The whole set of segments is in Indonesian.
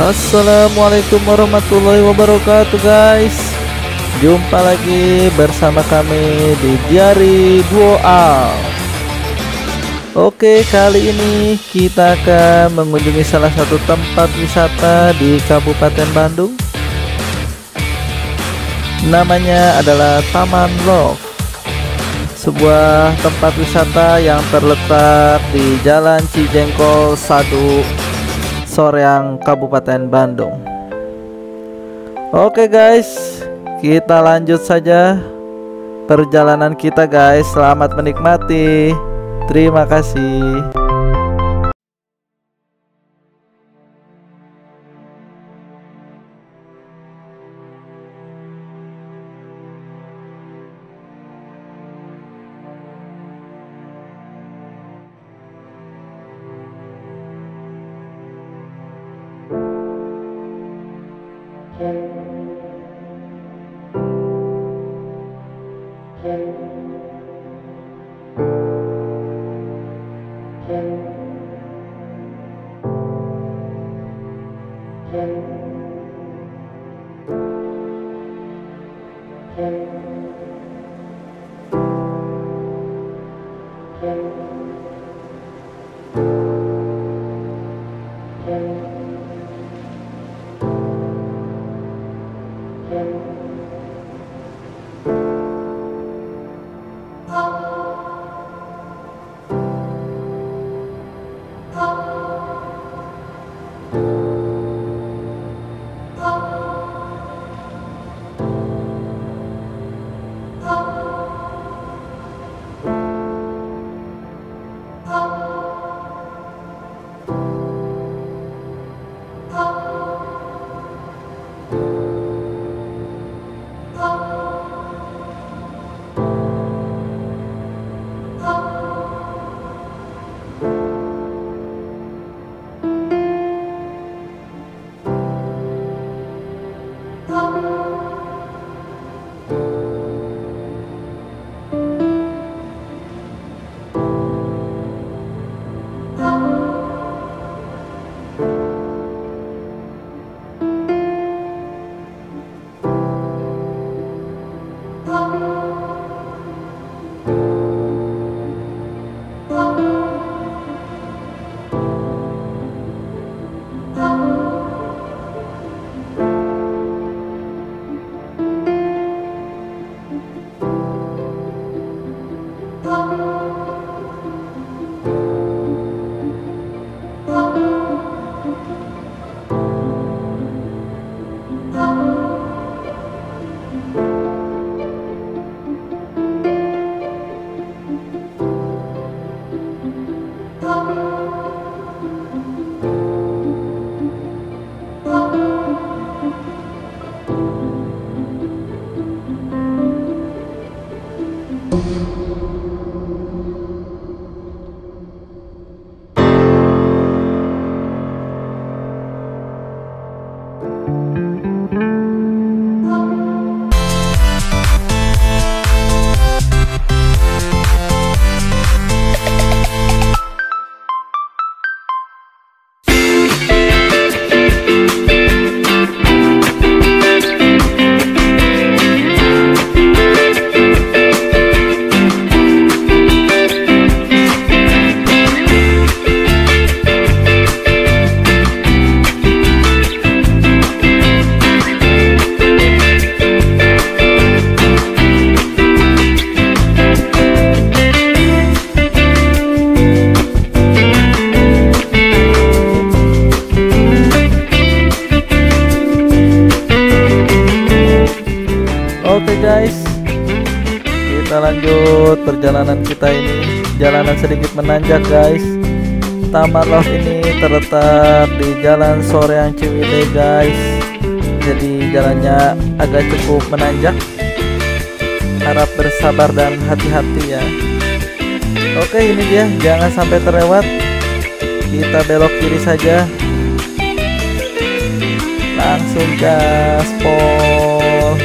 Assalamualaikum warahmatullahi wabarakatuh guys. Jumpa lagi bersama kami di Diary Duo Al. Oke, kali ini kita akan mengunjungi salah satu tempat wisata di Kabupaten Bandung. Namanya adalah Taman Love, sebuah tempat wisata yang terletak di Jalan Cijengkol 1, Soreang, Kabupaten Bandung. Oke guys, kita lanjut saja perjalanan kita guys. Selamat menikmati. Terima kasih. Oke guys, kita lanjut perjalanan kita ini. Jalanan sedikit menanjak guys. Taman Love ini terletak di Jalan Soreang Ciwidey guys. Jadi jalannya agak cukup menanjak. Harap bersabar dan hati-hati ya. Oke, ini dia, jangan sampai terlewat. Kita belok kiri saja. Langsung gaspol.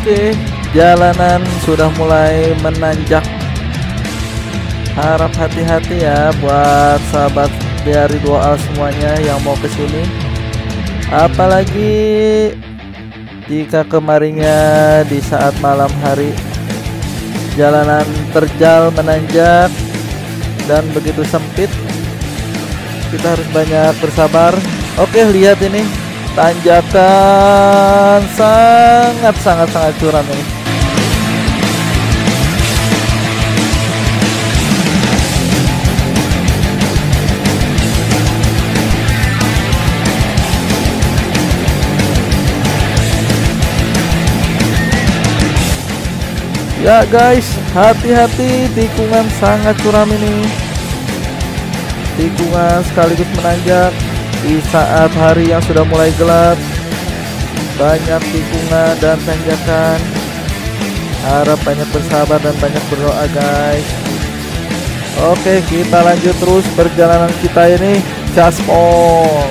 Oke, jalanan sudah mulai menanjak. Harap hati-hati ya buat sahabat dari 2A semuanya yang mau ke sini. Apalagi jika kemarinnya di saat malam hari. Jalanan terjal menanjak dan begitu sempit. Kita harus banyak bersabar. Oke, lihat ini tanjakan sangat curam ini. Ya guys, hati-hati, tikungan sangat curam ini. Tikungan sekaligus menanjak di saat hari yang sudah mulai gelap. Banyak tikungan dan tanjakan. Harap banyak bersabar dan banyak berdoa guys. Oke, kita lanjut terus perjalanan kita ini. Gaspol.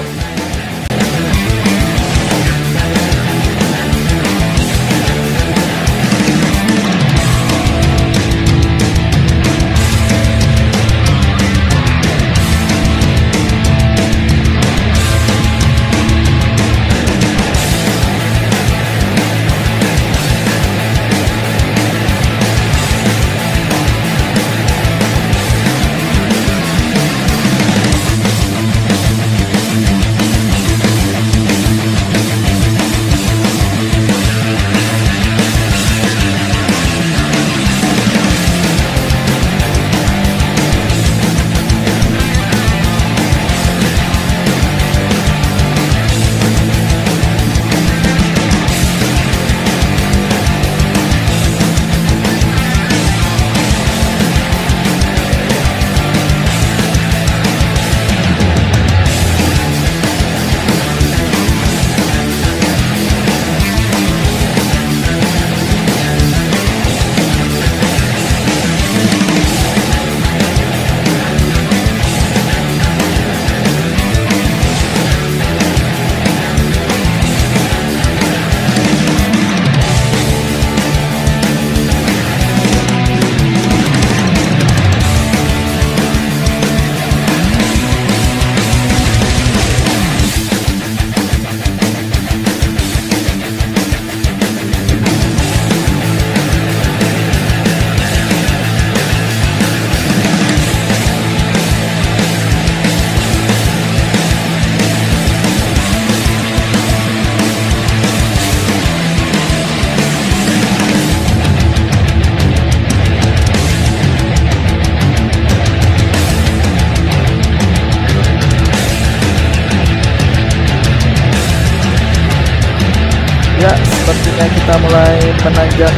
Ya, sepertinya kita mulai menanjak.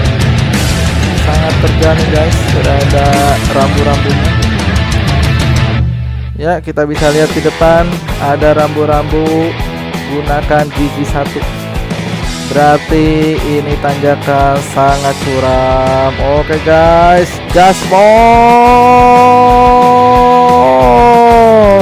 Sangat terjal nih guys, sudah ada rambu-rambunya. Ya, kita bisa lihat di depan ada rambu-rambu, gunakan gigi 1. Berarti ini tanjakan sangat curam. Oke guys, gaspol.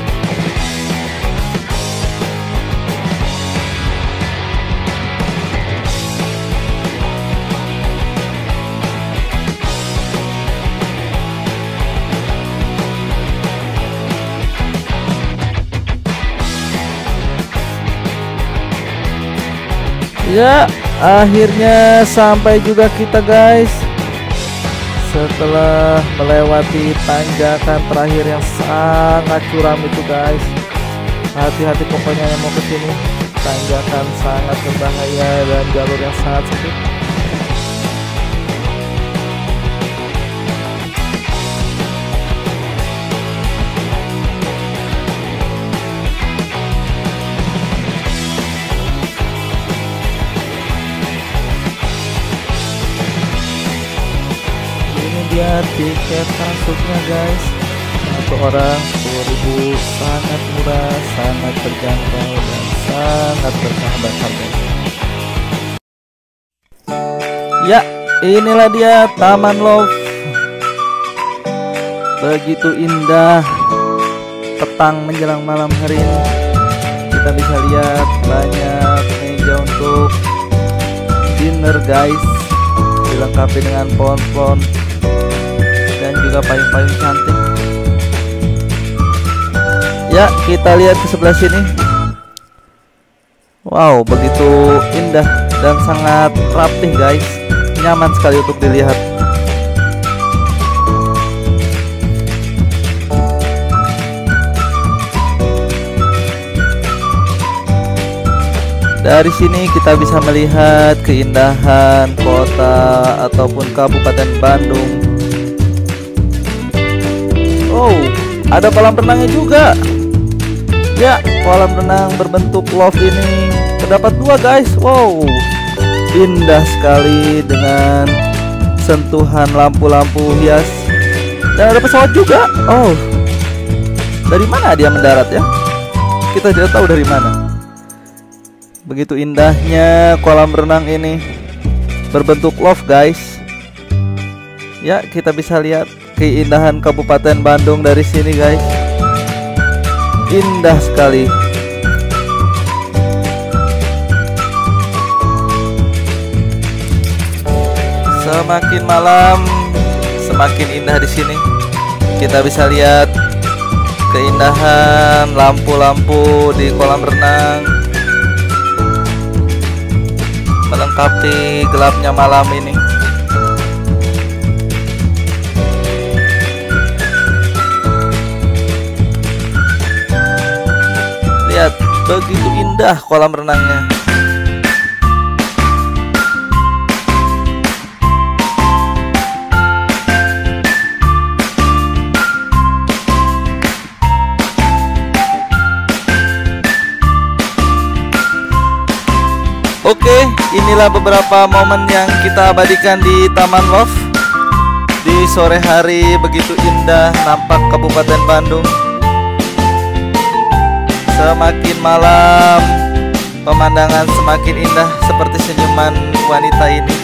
Ya, akhirnya sampai juga kita guys. Setelah melewati tanjakan terakhir yang sangat curam itu guys. Hati-hati pokoknya yang mau ke sini. Tanjakan sangat berbahaya dan jalur yang sangat sempit. Dia tiket masuknya guys, satu orang 10.000, sangat murah, sangat terjangkau dan sangat bersahabat harganya. Ya, inilah dia Taman Love. Begitu indah petang menjelang malam hari ini. Kita bisa lihat banyak meja untuk dinner guys. dilengkapi dengan pohon-pohon dan juga payung-payung cantik. Ya, kita lihat ke sebelah sini. Wow, begitu indah dan sangat rapih guys. Nyaman sekali untuk dilihat. Dari sini kita bisa melihat keindahan kota ataupun Kabupaten Bandung. Oh, ada kolam renangnya juga. Ya, kolam renang berbentuk love ini terdapat 2 guys. Wow, indah sekali dengan sentuhan lampu-lampu hias. Dan ada pesawat juga. Oh, dari mana dia mendarat ya? Kita tidak tahu dari mana. Begitu indahnya kolam renang ini berbentuk love guys. Ya, kita bisa lihat keindahan Kabupaten Bandung dari sini guys. Indah sekali. Semakin malam semakin indah di sini. Kita bisa lihat keindahan lampu-lampu di kolam renang melengkapi gelapnya malam ini. Lihat, begitu indah kolam renangnya. Oke, inilah beberapa momen yang kita abadikan di Taman Love. Di sore hari begitu indah nampak Kabupaten Bandung. Semakin malam pemandangan semakin indah seperti senyuman wanita ini.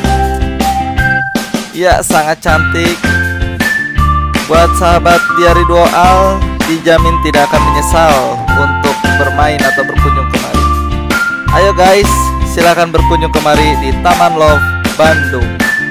Ya, sangat cantik. Buat sahabat Diari 2Al, dijamin tidak akan menyesal untuk bermain atau berkunjung kemari. Ayo guys, silakan berkunjung kemari di Taman Love Bandung.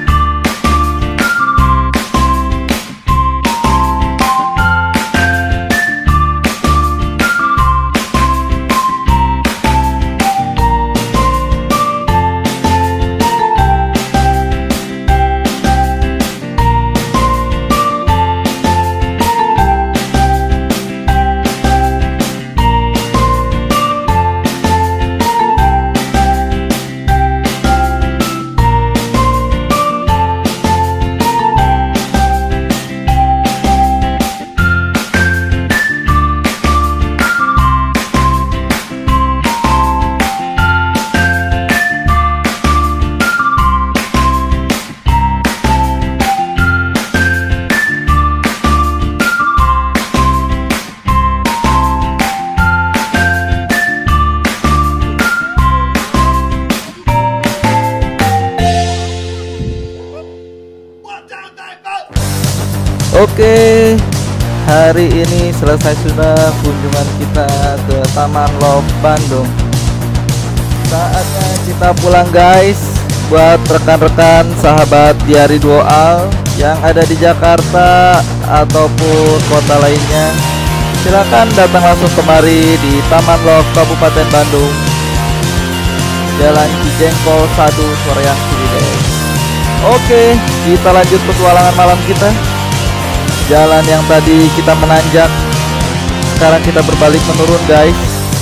Oke, hari ini selesai sudah kunjungan kita ke Taman Love Bandung. Saatnya kita pulang guys. Buat rekan-rekan sahabat Diari 2Al yang ada di Jakarta ataupun kota lainnya, silakan datang langsung kemari di Taman Love Kabupaten Bandung, Jalan Cijengkol 1, Soreang Ciwidey. Oke, kita lanjut petualangan malam kita. Jalan yang tadi kita menanjak, sekarang kita berbalik menurun guys.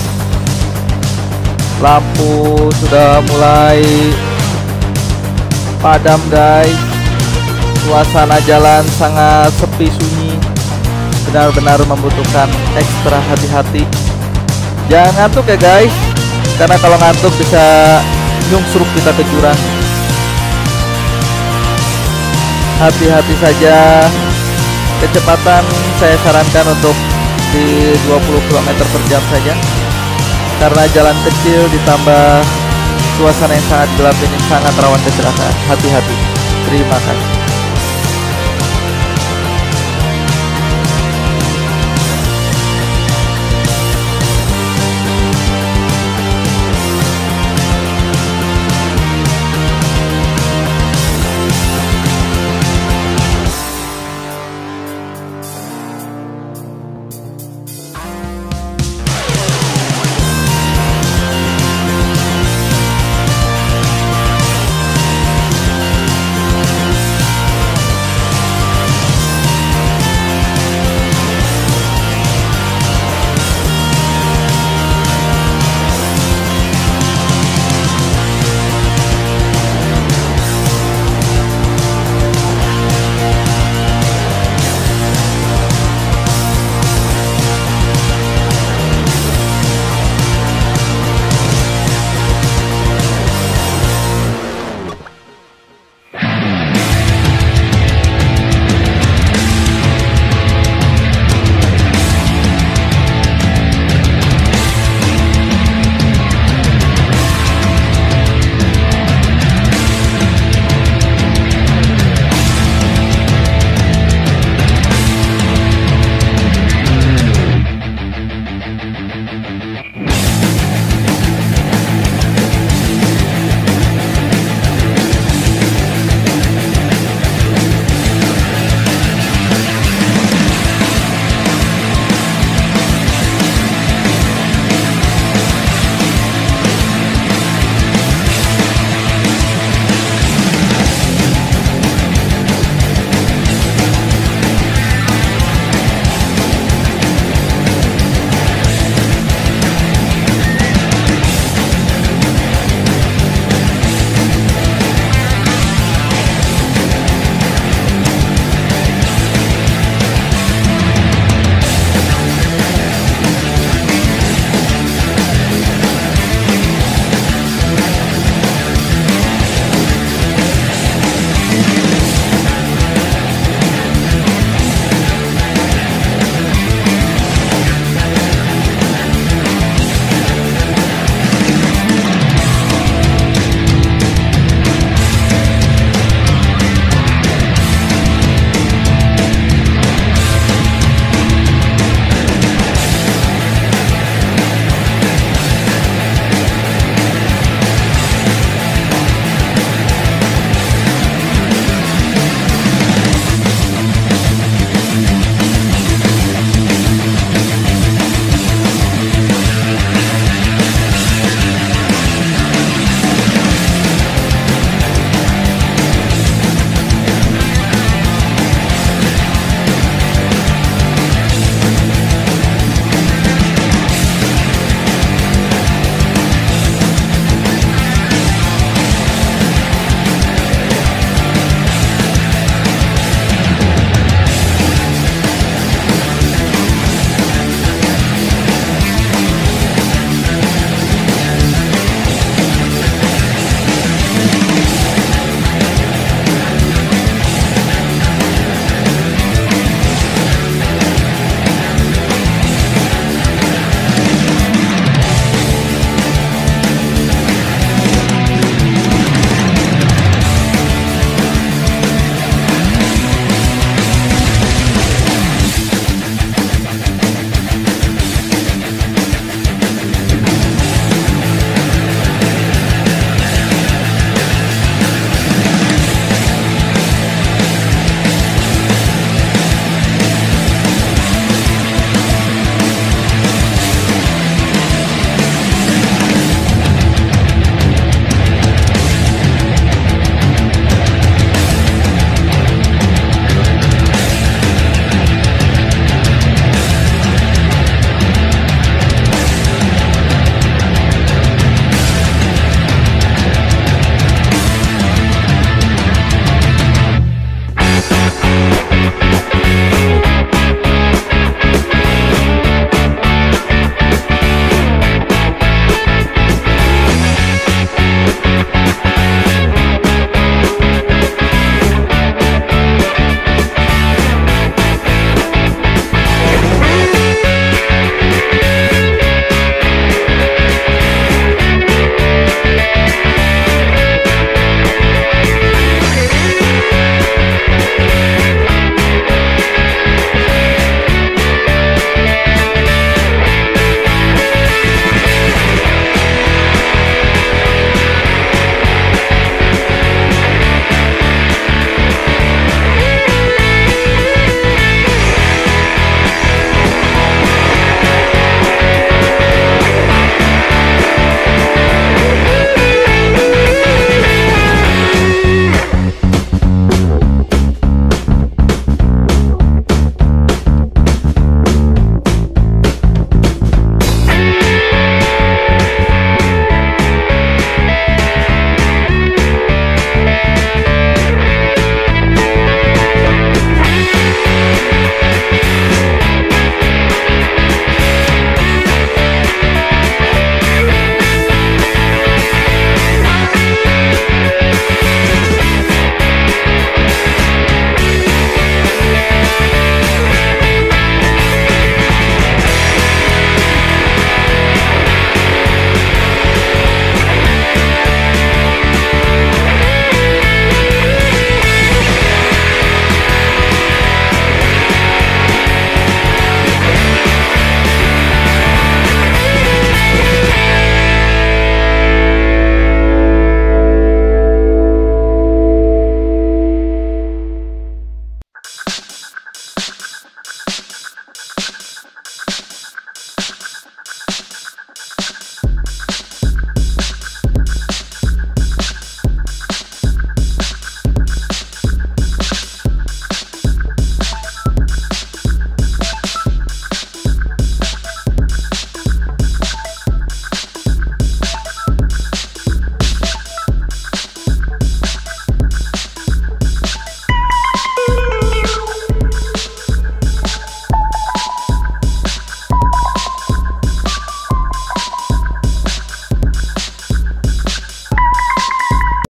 Lampu sudah mulai padam guys. Suasana jalan sangat sepi sunyi, benar-benar membutuhkan ekstra hati-hati. Jangan ngantuk ya guys, karena kalau ngantuk bisa nyungsruk kita ke jurang. Hati-hati saja. Kecepatan saya sarankan untuk di 20 km per jam saja, karena jalan kecil ditambah suasana yang sangat gelap ini sangat rawan kecelakaan. Hati-hati. Terima kasih.